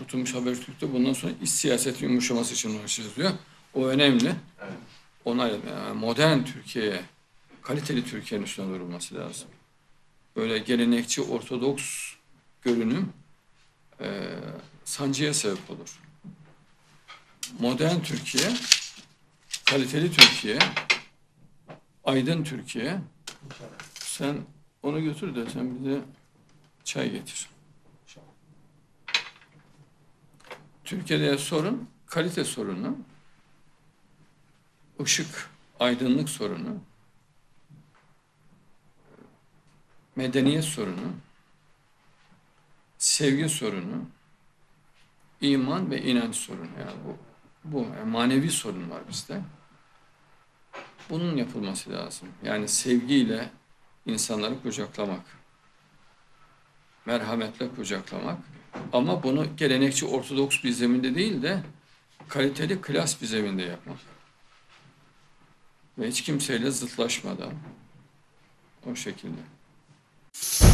Kurtulmuş Habertürk'te bundan sonra iç siyasetin yumuşaması için uğraşacağız diyor. O önemli. Evet. Ona yani modern Türkiye'ye, kaliteli Türkiye'nin üstüne durulması lazım. Böyle gelenekçi, ortodoks görünüm sancıya sebep olur. Modern Türkiye, kaliteli Türkiye, aydın Türkiye. Sen onu götür de sen bize çay getir. Türkiye'de sorun kalite sorunu, ışık, aydınlık sorunu, medeniyet sorunu, sevgi sorunu, iman ve inanç sorunu. Yani bu yani manevi sorun var bizde. Bunun yapılması lazım. Yani sevgiyle insanları kucaklamak, merhametle kucaklamak. Ama bunu gelenekçi ortodoks bir zeminde değil de kaliteli klas bir zeminde yapmak. Ve hiç kimseyle zıtlaşmadan o şekilde.